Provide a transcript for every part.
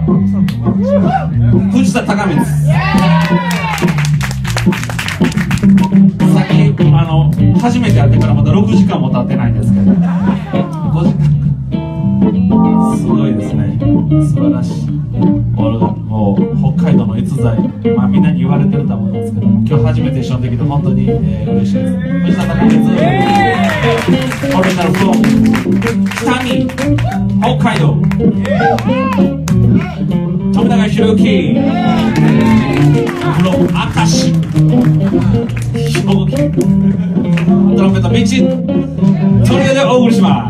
藤田高光。さっき初めて会ってからまだ6時間も経ってないんですけど、5時間。すごいですね。素晴らしい。もう北海道の逸材、みんなに言われてると思うんですけども、今日初めて一緒にできて本当に、嬉しいです。藤田高光、オリジナルフロー、北見、北海道、富永宏之、フロー、明石、兵庫県、トランペット、道、トリオでお送りします。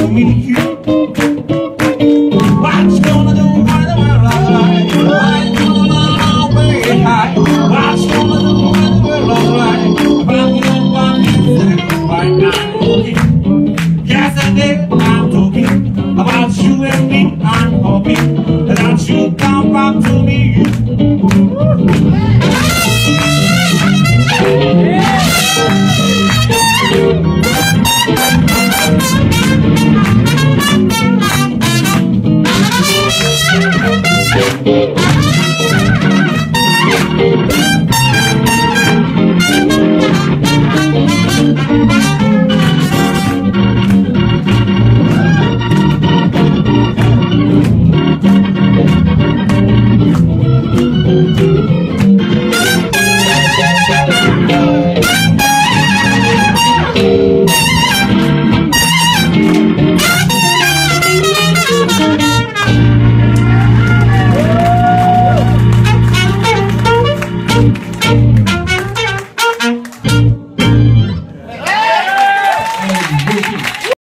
meet you. What you gonna do when the world right? What you gonna do way high? What you gonna do when the world right? About you right now I'm talking. Yes I did, I'm talking about you and me. I'm hoping